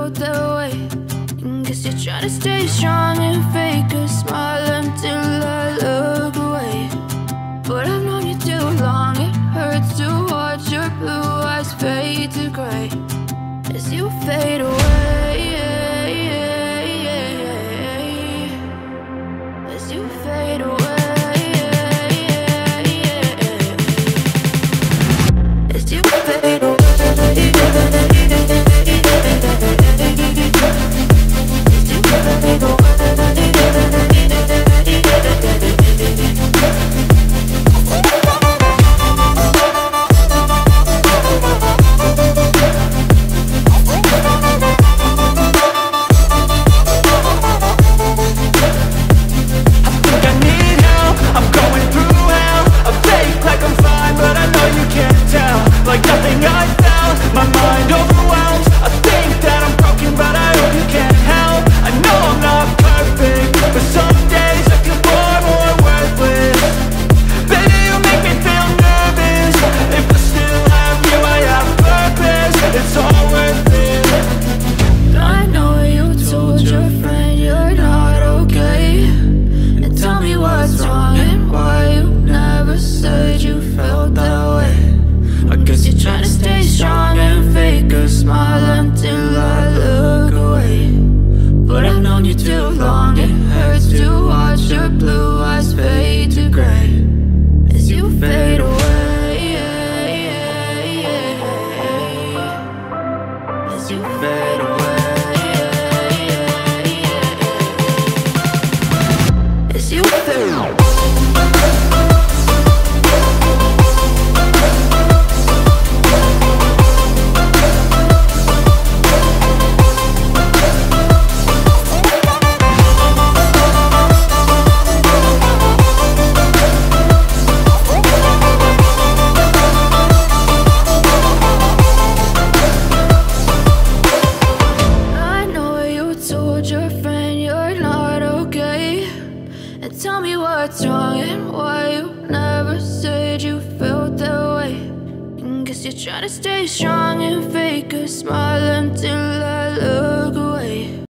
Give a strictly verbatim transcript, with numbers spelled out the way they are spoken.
felt that way. And guess you're trying to stay strong and fake a smile until I look away. But I've known you too long, it hurts to watch your blue eyes fade to gray as you fade away. As you fade away. As you fade away. Tell me what's wrong and why you never said you felt that way. And guess you're trying to stay strong and fake a smile until I look away.